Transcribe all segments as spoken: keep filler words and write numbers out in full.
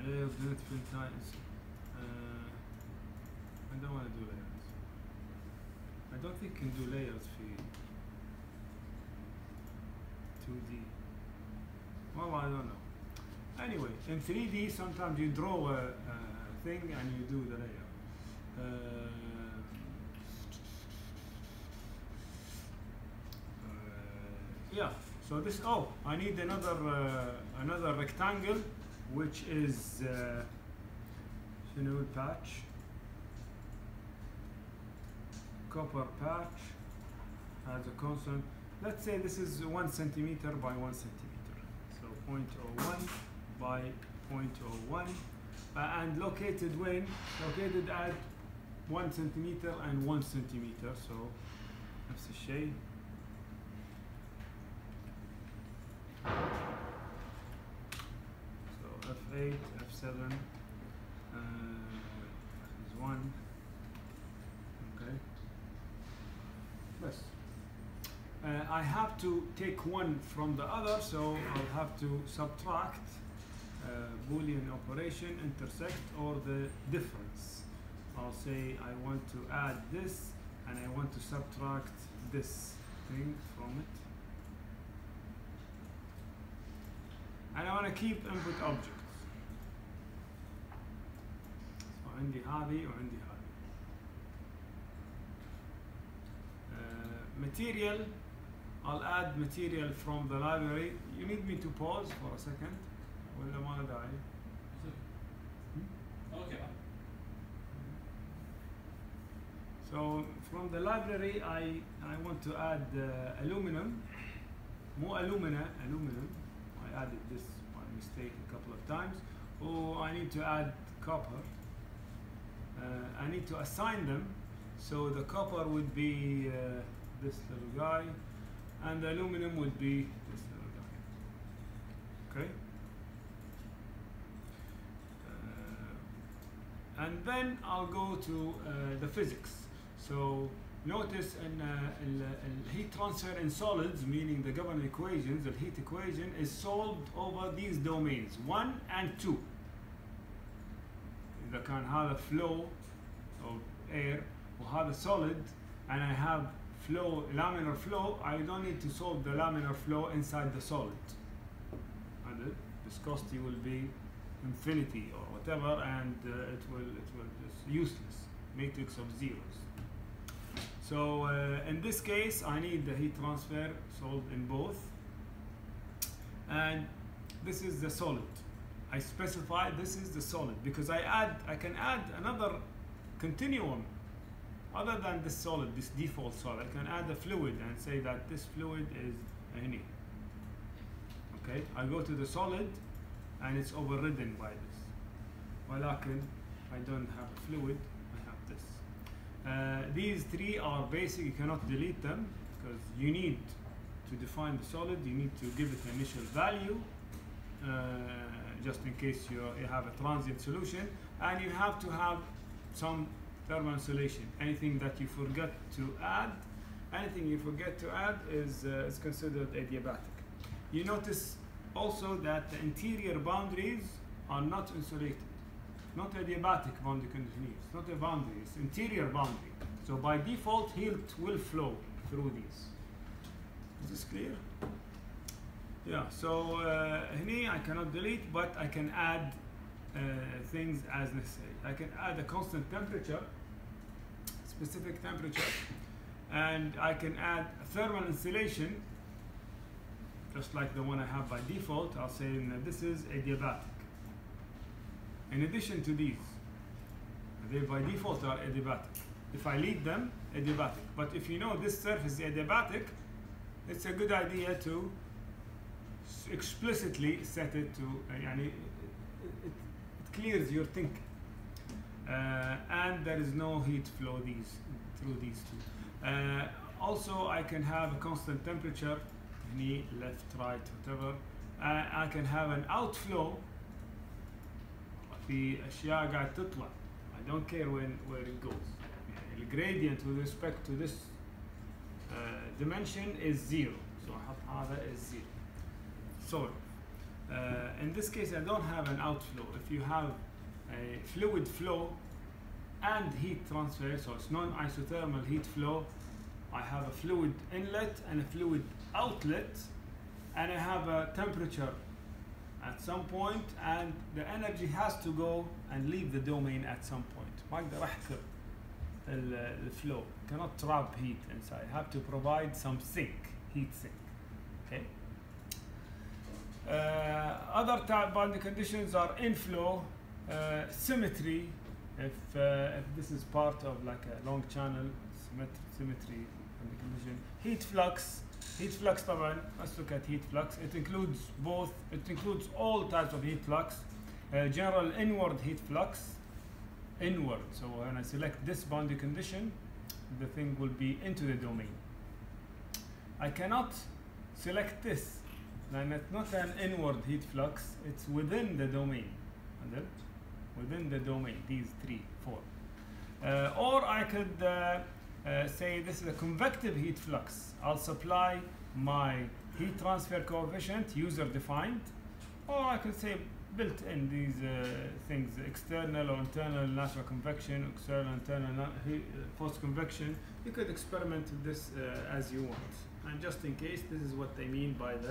layer of unit fill times. Uh, I don't want to do layers. I don't think you can do layers for two D. Well, I don't know. Anyway, in three D, sometimes you draw a, a thing and you do the layer. Uh, uh, yeah. So this. Oh, I need another uh, another rectangle, which is uh, شنو patch. Copper patch has a constant. Let's say this is one centimeter by one centimeter. So zero point zero one by zero point zero one, uh, and located when located at one centimeter and one centimeter. So نفس الشيء. So F eight, F seven, uh, is one. Okay. Yes. Uh, I have to take one from the other, so I'll have to subtract uh, Boolean operation, intersect, or the difference. I'll say I want to add this, and I want to subtract this thing from it. And I want to keep input objects. So عندي هذه وعندي هذه. Uh, material, I'll add material from the library. You need me to pause for a second? ولا ما له داعي؟ Okay. So from the library, I I want to add uh, aluminum. More alumina, aluminum. I added this by mistake a couple of times. Or I need to add copper. Uh, I need to assign them. So the copper would be uh, this little guy, and the aluminum would be this little guy. Okay. Uh, and then I'll go to uh, the physics. So notice in, uh, in, uh, in heat transfer in solids, meaning the governing equations, the heat equation is solved over these domains, one and two. إذا كان هذا flow of air وهذا solid, and I have flow, laminar flow, I don't need to solve the laminar flow inside the solid. And the viscosity will be infinity or whatever, and uh, it will it will just useless, matrix of zeros. So uh, in this case, I need the heat transfer solved in both, and this is the solid. I specify this is the solid because I add I can add another continuum other than this solid, this default solid. I can add a fluid and say that this fluid is هني. Okay, I go to the solid and it's overridden by this. ولكن I don't have a fluid, I have this. Uh, these three are basic, you cannot delete them because you need to define the solid, you need to give it initial value uh, just in case you, you have a transient solution, and you have to have some thermal insulation. Anything that you forget to add, anything you forget to add is, uh, is considered adiabatic. You notice also that the interior boundaries are not insulated. Not adiabatic boundary condition, it's not a boundary, it's interior boundary. So by default, heat will flow through these. Is this clear? Yeah, so uh, here I cannot delete, but I can add uh, things as necessary. I can add a constant temperature, specific temperature, and I can add a thermal insulation, just like the one I have by default. I'll say that this is adiabatic. In addition to these, they by default are adiabatic. If I lead them, adiabatic. But if you know this surface is adiabatic, it's a good idea to explicitly set it to, uh, it, it, it clears your thinking. Uh, and there is no heat flow these through these two. Uh, also, I can have a constant temperature, knee, left, right, whatever. Uh, I can have an outflow. في أشياء قاعد تطلع. I don't care when where it goes. The gradient with respect to this uh, dimension is zero. So أحط هذا is zero. Sort of. Uh, in this case, I don't have an outflow. If you have a fluid flow and heat transfer, so it's non-isothermal heat flow, I have a fluid inlet and a fluid outlet, and I have a temperature at some point, and the energy has to go and leave the domain at some point. ما أقدر أحكر the flow. Cannot trap heat inside. I have to provide some sink, heat sink. Okay. Uh, other type boundary conditions are inflow, uh, symmetry. If uh, if this is part of like a long channel, symmetry, symmetry boundary condition. Heat flux. Heat flux طبعا. Let's look at heat flux. It includes both. It includes all types of heat flux. Uh, general inward heat flux. Inward. So when I select this boundary condition, the thing will be into the domain. I cannot select this. And it's not an inward heat flux, it's within the domain. And then within the domain, these three, four. Uh, or I could uh, uh, say this is a convective heat flux. I'll supply my heat transfer coefficient, user defined, or I could say built in these uh, things, external or internal natural convection, external, internal forced convection. You could experiment with this uh, as you want. And just in case, this is what they mean by the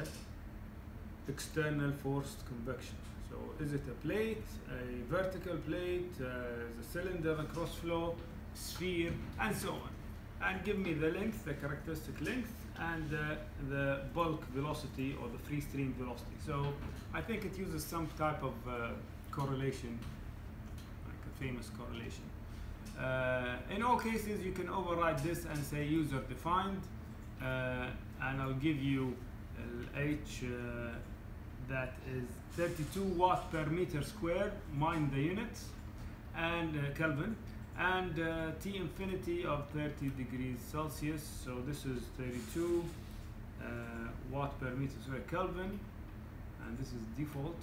external forced convection. So is it a plate, a vertical plate, uh, a cylinder, a cross flow, sphere, and so on. And give me the length, the characteristic length, and uh, the bulk velocity or the free stream velocity. So I think it uses some type of uh, correlation, like a famous correlation. Uh, in all cases, you can override this and say user defined, uh, and I'll give you uh, H uh, that is thirty-two watt per meter square, mind the units, and uh, Kelvin, and uh, T infinity of thirty degrees Celsius. So this is thirty-two uh, watt per meter square Kelvin, and this is default,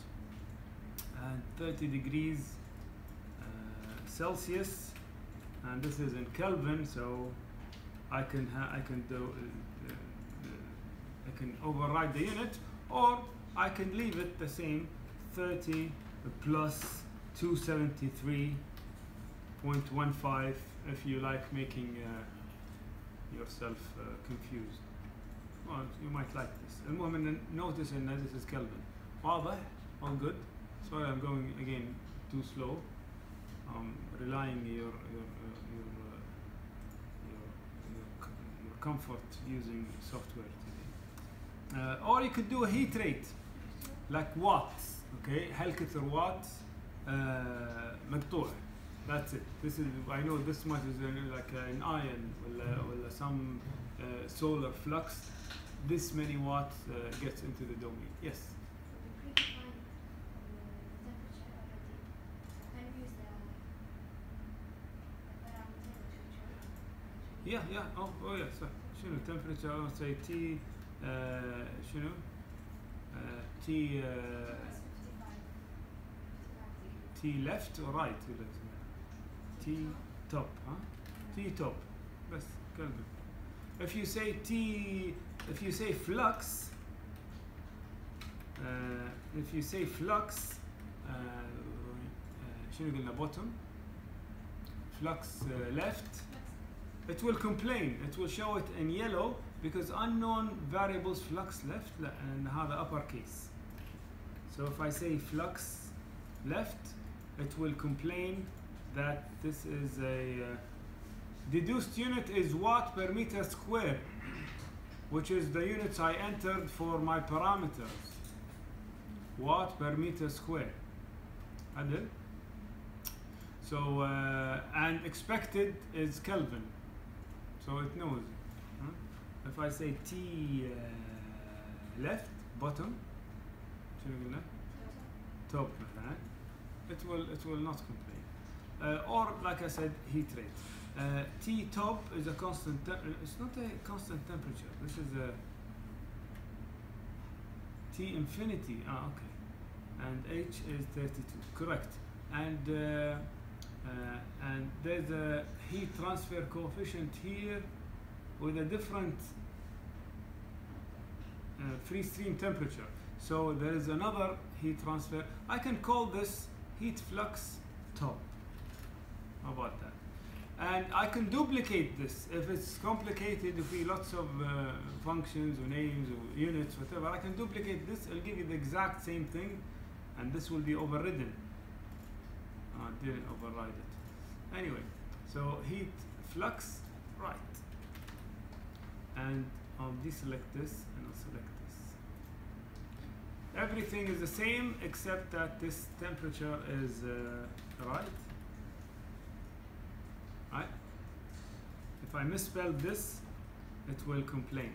and thirty degrees uh, Celsius, and this is in Kelvin. So I can ha I can do uh, uh, I can override the unit, or I can leave it the same, thirty plus two seventy-three point one five, if you like making uh, yourself uh, confused. Well, you might like this. المهم ان notice ان this is Kelvin. واضح? All good? Sorry, I'm going again too slow. I'm relying your your uh, your, uh, your, your your comfort using software today. Uh, or you could do a heat rate, like watts. Okay, هل كثر watts uh, مقطوع. That's it. This is, I know this much is like an ion or some uh, solar flux. This many watts uh, gets into the domain. Yes. Yeah, yeah. Oh, oh yeah. So, شنو temperature? I would say T. Uh, شنو? Uh, T. Uh, T left or right? T top, huh? T top. Best Kelvin. If you say T, if you say flux, uh, if you say flux, شنو قلنا bottom? Flux uh, left. It will complain. It will show it in yellow because unknown variables flux left and هذا uppercase. So if I say flux left, it will complain that this is a uh, deduced unit is watt per meter square, which is the units I entered for my parameters. Watt per meter square. Adil. So uh, and expected is Kelvin, so it knows. Huh? If I say T uh, left bottom, top, it will it will not complain. Uh, or like I said, heat rate. Uh, T top is a constant. It's not a constant temperature. This is a T infinity. Ah, okay. And H is thirty-two. Correct. And uh, uh, and there's a heat transfer coefficient here with a different uh, free stream temperature. So there is another heat transfer. I can call this heat flux top. How about that? And I can duplicate this. If it's complicated, if we lots of uh, functions or names or units, whatever, I can duplicate this. I'll give you the exact same thing, and this will be overridden. Oh, I didn't override it. Anyway, so heat flux, right. And I'll deselect this and I'll select this. Everything is the same except that this temperature is uh, right. Right? If I misspell this, it will complain.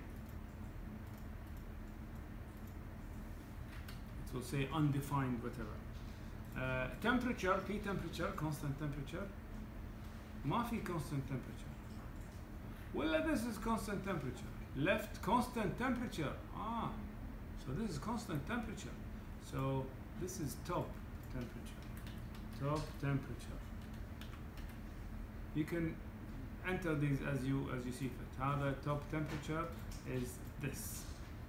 It will say undefined whatever. Uh, temperature, P temperature, constant temperature. ما في constant temperature. Well, this is constant temperature. Left constant temperature. Ah, so this is constant temperature. So this is top temperature. Top temperature. You can enter these as you as you see fit. How the top temperature is this.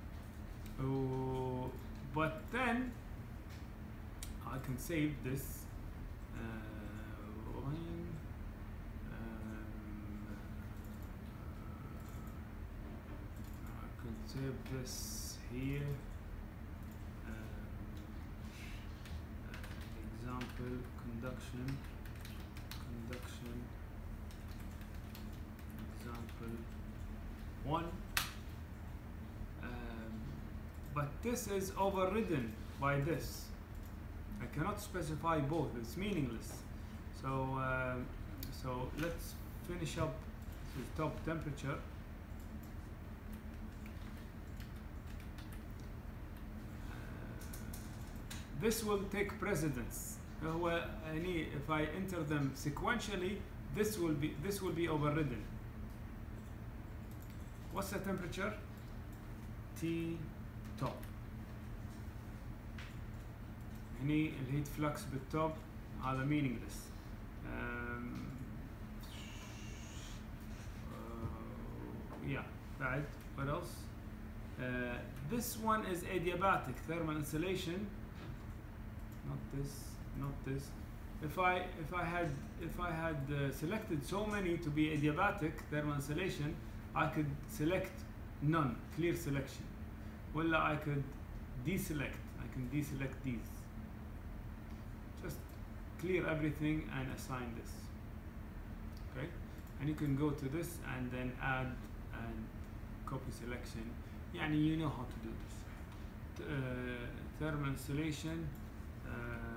Oh, but then I can save this. Uh, line, um, I can save this here. Um, uh, example conduction. Conduction. Example one. Um, but this is overridden by this. I cannot specify both. It's meaningless. So, um, so let's finish up with top temperature. Uh, this will take precedence. Uh, well, any, if I enter them sequentially, this will be this will be overridden. What's the temperature? T top. هني الهيت فلكس بالتوب هذا meaningless. Um, uh, yeah, بعد what else? Uh, this one is adiabatic thermal insulation. Not this, not this. If I if I had if I had uh, selected so many to be adiabatic thermal insulation, I could select none, clear selection. Well, I could deselect. I can deselect these. Just clear everything and assign this. Okay, and you can go to this and then add and copy selection. Yani you know how to do this. Uh, thermal insulation, uh,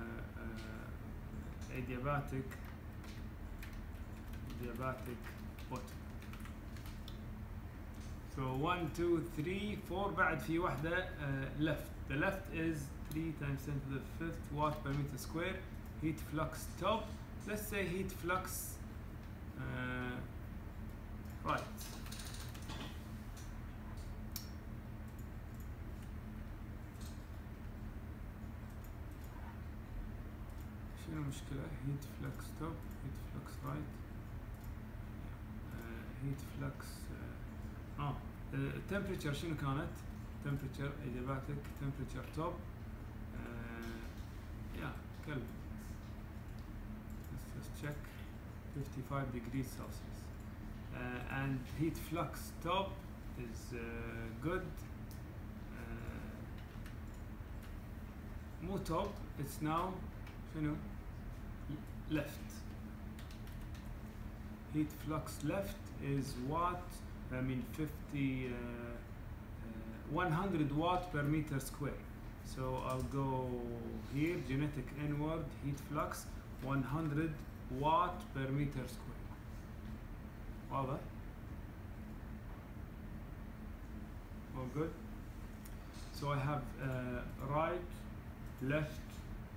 uh, adiabatic, adiabatic bottom. So one, two, three, four. بعد في واحدة uh, left. The left is three times ten to the fifth watt per meter square. Heat flux top. Let's say heat flux uh, right. شنو المشكلة؟ heat flux top, heat flux right. Uh, heat flux. Uh, اه temperature شنو كانت؟ temperature adiabatic, temperature top. Uh, yeah, Kelvin. Let's just check. fifty-five degrees Celsius. Uh, and heat flux top is uh, good. Uh, مو top, it's now شنو؟ left. Heat flux left is watt. I mean fifty, uh, uh, one hundred watt per meter square. So I'll go here, genetic inward, heat flux, one hundred watt per meter square. واضح؟ All good? So I have uh, right, left,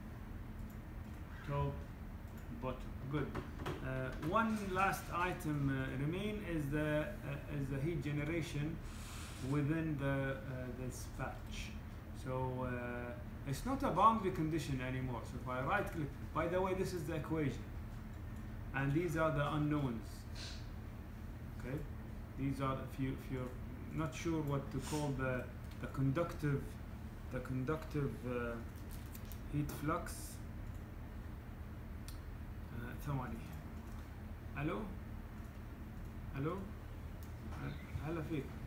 top, bottom. Good. Uh, one last item uh, remain is the uh, is the heat generation within the uh, this patch. So uh, it's not a boundary condition anymore. So if I right click, by the way, this is the equation, and these are the unknowns. Okay, these are if you if you're not sure what to call the the conductive the conductive uh, heat flux. uh, ثواني. الو الو هلا فيك.